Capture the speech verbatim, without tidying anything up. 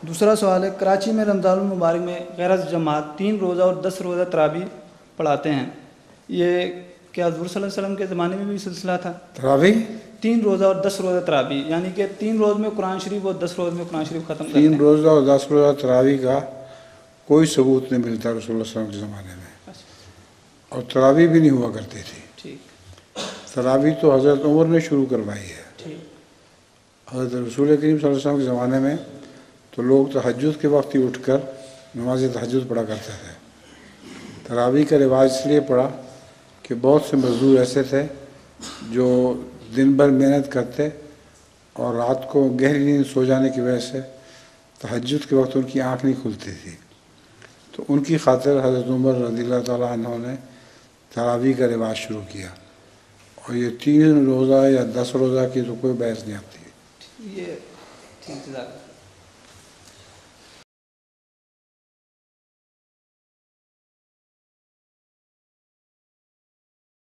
دوسرا سوال ہے، کراچی میں رمضان المبارک میں غیرت جماعت تین روزہ اور دس روزہ تراویح پڑھاتے ہیں، یہ کیا حضور صلی اللہ علیہ وسلم کے زمانے میں بھی سلسلہ تھا؟ تراویح تین روزہ اور دس روزہ تراویح، یعنی کہ تین روز میں قرآن شریف اور دس روز میں قرآن شریف ختم کرتے ہیں۔ تین روزہ اور دس روزہ تراویح کا کوئی ثبوت نہیں ملتا رسول اللہ صلی اللہ علیہ وسلم کے زمانے میں، اور تراویح بھی نہیں ہوا کرتی تھی۔ تراویح تو حضرت عمر نے شروع کروائی ہے۔ حضرت رسول کریم صلی اللہ علیہ وسلم کے زمانے میں تو لوگ تہجد کے وقت ہی اٹھ کر نماز تہجد پڑھا کرتے تھے۔ تراویح کا رواج اس لیے پڑا کہ بہت سے مزدور ایسے تھے جو دن بھر محنت کرتے اور رات کو گہری نیند سو جانے کی وجہ سے تہجد کے وقت ان کی آنکھ نہیں کھلتی تھی، تو ان کی خاطر حضرت عمر رضی اللہ تعالیٰ عنہ نے تراویح کا رواج شروع کیا، اور یہ تین روزہ یا دس روزہ کی تو کوئی بحث نہیں آتی۔ یہ